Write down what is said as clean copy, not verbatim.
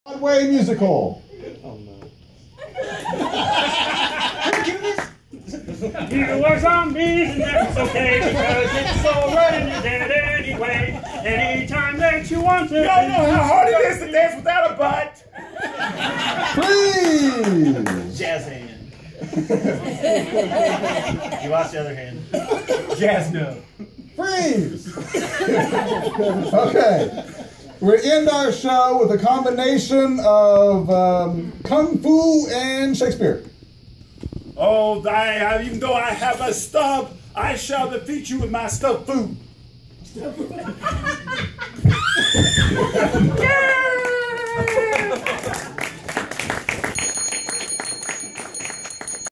Broadway musical. Oh no. You are zombies and that's okay because it's already dead anyway. Anytime that you want to. You don't know how hard it is to dance without a butt. Freeze. Jazz hand. You lost the other hand. Jazz no. Freeze. Okay. We end our show with a combination of Kung Fu and Shakespeare. Oh, even though I have a stub, I shall defeat you with my stuffed food. Yay!